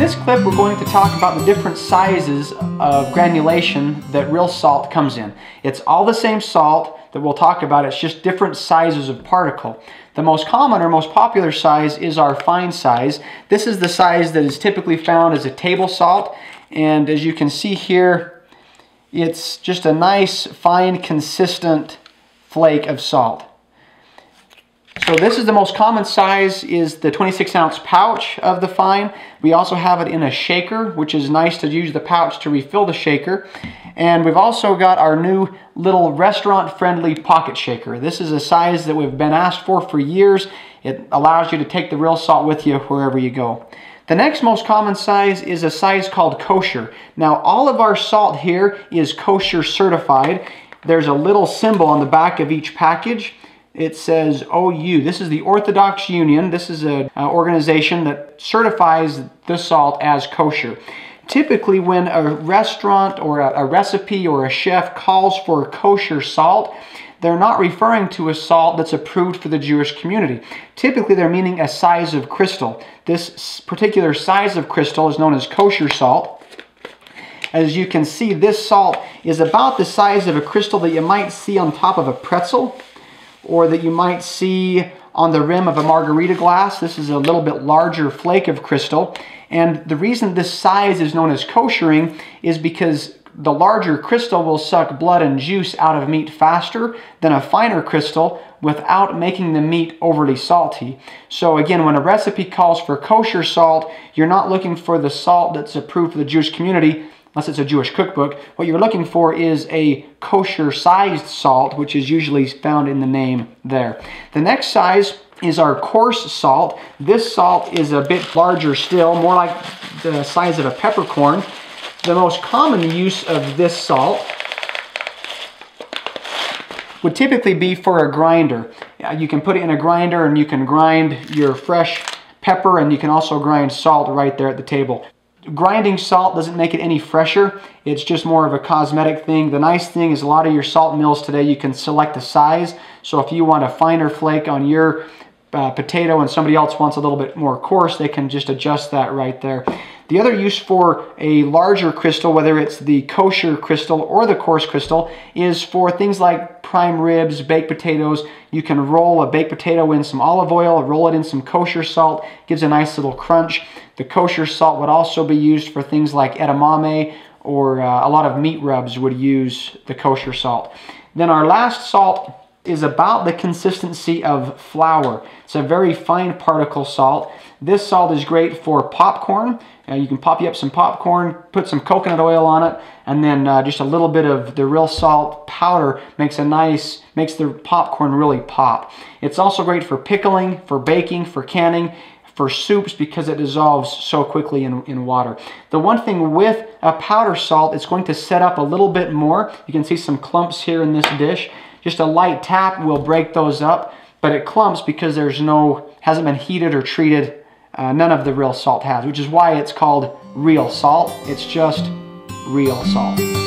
this clip, we're going to talk about the different sizes of granulation that real salt comes in. It's all the same salt that we'll talk about, it's just different sizes of particle. The most common or most popular size is our fine size. This is the size that is typically found as a table salt, and as you can see here, it's just a nice, fine, consistent flake of salt. So this is the most common size, is the 26-ounce pouch of the fine. We also have it in a shaker, which is nice to use the pouch to refill the shaker. And we've also got our new little restaurant-friendly pocket shaker. This is a size that we've been asked for years. It allows you to take the real salt with you wherever you go. The next most common size is a size called kosher. Now, all of our salt here is kosher certified. There's a little symbol on the back of each package. It says OU. This is the Orthodox Union. This is an organization that certifies the salt as kosher. Typically, when a restaurant or a recipe or a chef calls for kosher salt, they're not referring to a salt that's approved for the Jewish community. Typically, they're meaning a size of crystal. This particular size of crystal is known as kosher salt. As you can see, this salt is about the size of a crystal that you might see on top of a pretzel, or that you might see on the rim of a margarita glass. This is a little bit larger flake of crystal. And the reason this size is known as koshering is because the larger crystal will suck blood and juice out of meat faster than a finer crystal without making the meat overly salty. So again, when a recipe calls for kosher salt, you're not looking for the salt that's approved for the Jewish community, unless it's a Jewish cookbook. What you're looking for is a kosher-sized salt, which is usually found in the name there. The next size is our coarse salt. This salt is a bit larger still, more like the size of a peppercorn. The most common use of this salt would typically be for a grinder. You can put it in a grinder and you can grind your fresh pepper, and you can also grind salt right there at the table. Grinding salt doesn't make it any fresher. It's just more of a cosmetic thing. The nice thing is a lot of your salt mills today, you can select the size. So if you want a finer flake on your potato and somebody else wants a little bit more coarse, they can just adjust that right there. The other use for a larger crystal, whether it's the kosher crystal or the coarse crystal, is for things like prime ribs, baked potatoes. You can roll a baked potato in some olive oil, roll it in some kosher salt, gives a nice little crunch. The kosher salt would also be used for things like edamame, or a lot of meat rubs would use the kosher salt. Then our last salt is about the consistency of flour. It's a very fine particle salt. This salt is great for popcorn. You can pop up some popcorn, put some coconut oil on it, and then just a little bit of the real salt powder makes the popcorn really pop. It's also great for pickling, for baking, for canning, for soups, because it dissolves so quickly in water. The one thing with a powder salt, it's going to set up a little bit more. You can see some clumps here in this dish. Just a light tap will break those up, but it clumps because hasn't been heated or treated. None of the real salt has, which is why it's called real salt. It's just real salt.